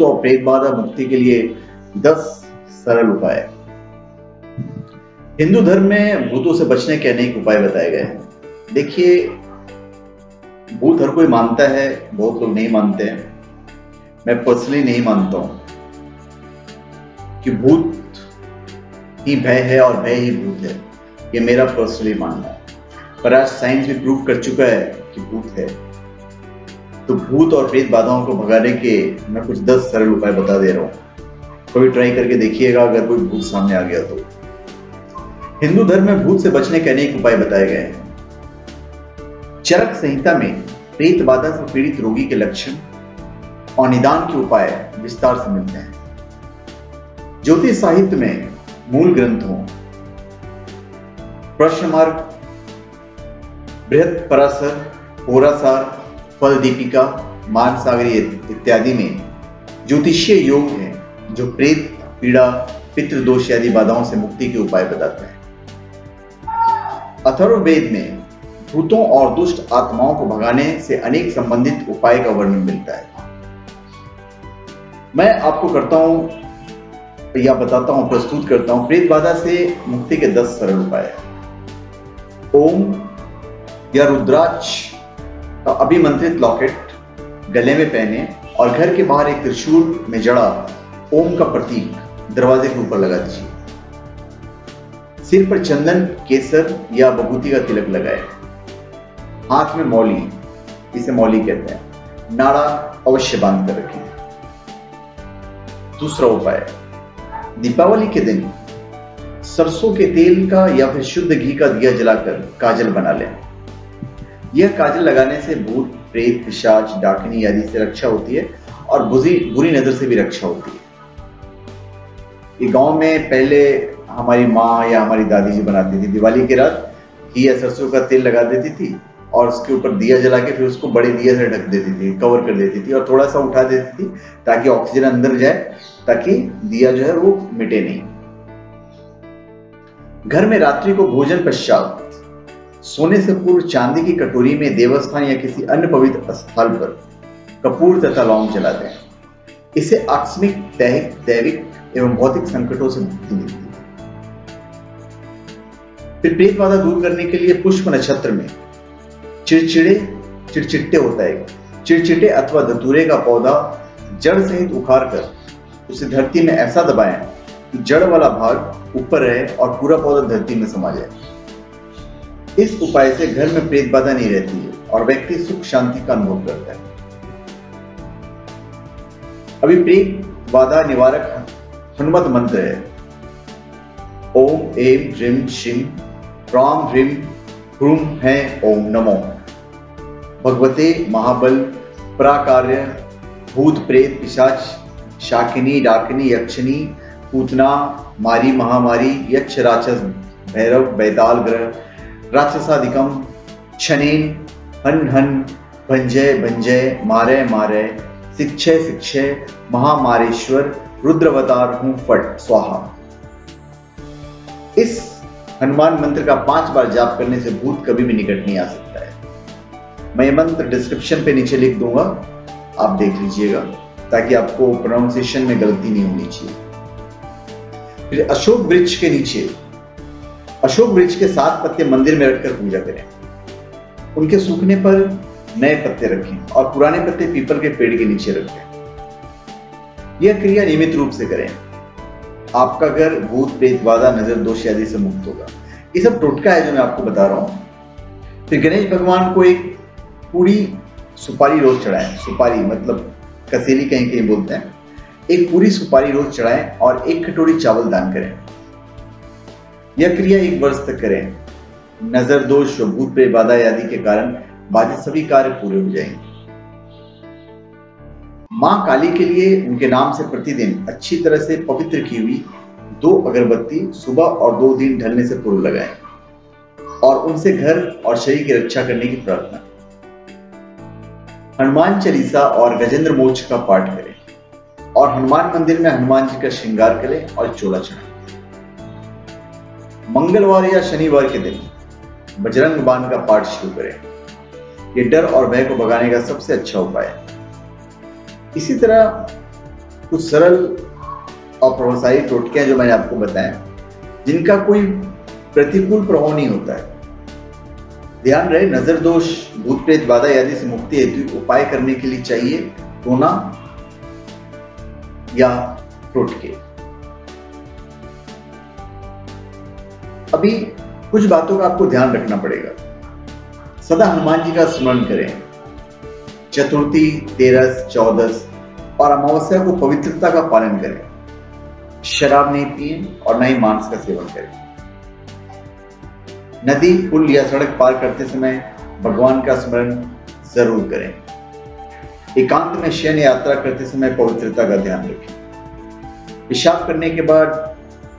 और प्रेत बाधा मुक्ति के लिए 10 सरल उपाय। हिंदू धर्म में भूतों से बचने के अनेक उपाय बताए गए हैं। देखिए, भूत हर कोई मानता है, बहुत लोग नहीं मानते हैं। मैं पर्सनली नहीं मानता हूं कि भूत ही भय है और भय ही भूत है। ये मेरा पर्सनली मानना है, पर आज साइंस भी प्रूव कर चुका है कि भूत है। तो भूत और प्रेत बाधाओं को भगाने के मैं कुछ 10 सरल उपाय बता दे रहा हूं। कभी ट्राई करके देखिएगा अगर कोई भूत सामने आ गया तो। हिंदू धर्म में भूत से बचने के अनेक उपाय बताए गए हैं। चरक संहिता में प्रेत बाधा से पीड़ित रोगी के लक्षण और निदान के उपाय विस्तार से मिलते हैं। ज्योतिष साहित्य में मूल ग्रंथों प्रश्न मार्ग, बृहत पराशर, होरासार, फल दीपिका, मानसागरी इत्यादि में ज्योतिषीय योग हैं जो प्रेत पीड़ा, पितृदोष आदि बाधाओं से मुक्ति के उपाय बताते हैं। अथर्ववेद में भूतों और दुष्ट आत्माओं को भगाने से अनेक संबंधित उपाय का वर्णन मिलता है। मैं आपको करता हूं या बताता हूं, प्रस्तुत करता हूं प्रेत बाधा से मुक्ति के 10 सरल उपाय। ओम या रुद्राक्ष का अभिमंत्रित लॉकेट गले में पहने और घर के बाहर एक त्रिशूल में जड़ा ओम का प्रतीक दरवाजे के ऊपर लगा दीजिए। सिर पर चंदन, केसर या बभूति का तिलक लगाए। हाथ में मौली, इसे मौली कहते हैं, नाड़ा अवश्य बांध कर रखें। दूसरा उपाय, दीपावली के दिन सरसों के तेल का या फिर शुद्ध घी का दिया जलाकर काजल बना लें। यह काजल लगाने से भूत, प्रेत, पिशाच, डाकिनी आदि से रक्षा होती है और बुरी नजर से भी रक्षा होती है। ये गांव में पहले हमारी माँ या हमारी दादी जी बनाती थी। दिवाली की रात घी या सरसों का तेल लगा देती थी और उसके ऊपर दिया जला के फिर उसको बड़े दिया से ढक देती थी, कवर कर देती थी और थोड़ा सा उठा देती थी ताकि ऑक्सीजन अंदर जाए, ताकि दिया जो है वो मिटे नहीं। घर में रात्रि को भोजन पश्चात सोने से पूर्व चांदी की कटोरी में देवस्थान या किसी अन्य पवित्र स्थल पर कपूर तथा लौंग जला दें। इससे आकस्मिक, दैविक एवं भौतिक संकटों से मुक्ति मिलती है। फिर प्रेत बाधा दूर करने के लिए पुष्प नक्षत्र में चिड़चिट्टे होता है, चिड़चिट्टे अथवा धतूरे का पौधा जड़ सहित उखाड़ कर उसे धरती में ऐसा दबाएं कि जड़ वाला भाग ऊपर रहे और पूरा पौधा धरती में समा जाए। इस उपाय से घर में प्रेत बाधा नहीं रहती है और व्यक्ति सुख शांति का अनुभव करता है। अभी प्रेत बाधा निवारक हनुमत मंत्र है। ओम एम ह्रीम शिम ह्राम ह्रीम ह्रूम है ओम नमो भगवते महाबल प्राकार्य भूत प्रेत पिशाच शाकिनी डाकिनी यक्षिणी पूतना मारी महामारी यक्ष राक्षस भैरव बैताल ग्रह राक्षसादिकम क्षणेन हन हन भंजय भंजय मारे मारे शिक्षय शिक्षय महामारेश्वर रुद्रवतार हूं फट स्वाहा। इस हनुमान मंत्र का 5 बार जाप करने से भूत कभी भी निकट नहीं आ सकता है। मैं ये मंत्र डिस्क्रिप्शन पे नीचे लिख दूंगा, आप देख लीजिएगा ताकि आपको प्रोनाउंसिएशन में गलती नहीं होनी चाहिए। फिर अशोक वृक्ष के नीचे, अशोक वृक्ष के 7 पत्ते मंदिर में रखकर पूजा करें। उनके सूखने पर नए पत्ते रखें और पुराने पत्ते पीपल के पेड़ के नीचे रखें। यह क्रिया नियमित रूप से करें। आपका घर भूत प्रेत बाधा नजर दोष आदि से मुक्त होगा। ये सब टोटका है जो मैं आपको बता रहा हूं। फिर गणेश भगवान को एक पूरी सुपारी रोज चढ़ाएं। सुपारी मतलब कसेली कहीं कहीं बोलते हैं। एक पूरी सुपारी रोज चढ़ाएं और 1 कटोरी चावल दान करें। यह क्रिया 1 वर्ष तक करें। नजर दोष, भूत प्रेत बाधा आदि के कारण बाधित सभी कार्य पूरे हो जाएंगे। मां काली के लिए उनके नाम से प्रतिदिन अच्छी तरह से पवित्र की हुई 2 अगरबत्ती सुबह और 2 दिन ढलने से पूर्व लगाएं और उनसे घर और शरीर की रक्षा करने की प्रार्थना। हनुमान चालीसा और गजेंद्र मोक्ष का पाठ करें और हनुमान मंदिर में हनुमान जी का श्रृंगार करें और चोला चढ़ाएं। मंगलवार या शनिवार के दिन बजरंग बाण का पाठ शुरू करें। यह डर और भय को भगाने का सबसे अच्छा उपाय है। इसी तरह कुछ सरल और प्रभावशाली टोटके हैं जो मैंने आपको बताए, जिनका कोई प्रतिकूल प्रभाव नहीं होता है। ध्यान रहे, नजर दोष, भूत प्रेत बाधा आदि से मुक्ति हेतु उपाय करने के लिए चाहिए टोना या टोटके। अभी कुछ बातों का आपको ध्यान रखना पड़ेगा। सदा हनुमान जी का स्मरण करें। चतुर्थी, तेरस, चौदस और अमावस्या को पवित्रता का पालन करें। शराब नहीं पिए और न ही मांस का सेवन करें। नदी, पुल या सड़क पार करते समय भगवान का स्मरण जरूर करें। एकांत में शयन यात्रा करते समय पवित्रता का ध्यान रखें। पेशाब करने के बाद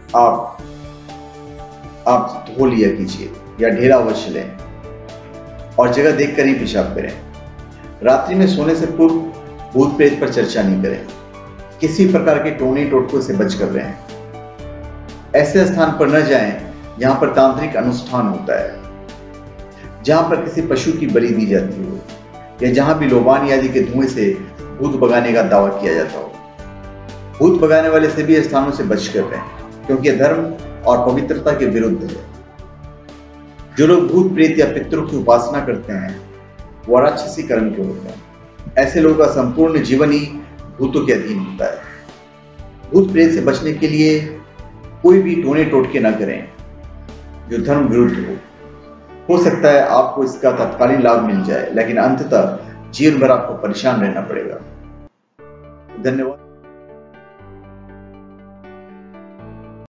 आप धो लिया कीजिए या ढेरा अवश्य लें और जगह देखकर ही पेशाब करें। रात्रि में सोने से पूर्व भूत प्रेत पर चर्चा नहीं करें। किसी प्रकार के टोने टोटकों से बचकर रहें। ऐसे स्थान पर न जाएं जहां पर तांत्रिक अनुष्ठान होता है, जहां पर किसी पशु की बलि दी जाती हो या जहां भी लोबान आदि के धुएं से भूत भगाने का दावा किया जाता हो। भूत भगाने वाले सभी स्थानों से बचकर रहें, क्योंकि यह धर्म और पवित्रता के विरुद्ध है। जो लोग भूत प्रेत या पितरों की उपासना करते हैं वह राक्षसी कर्म के होते हैं। ऐसे लोगों का संपूर्ण जीवन ही भूतों के अधीन होता है। भूत प्रेत से बचने के लिए कोई भी टोने टोटके न करें जो धर्म विरुद्ध हो सकता है आपको इसका तत्कालीन लाभ मिल जाए, लेकिन अंततः जीवन भर आपको परेशान रहना पड़ेगा। धन्यवाद।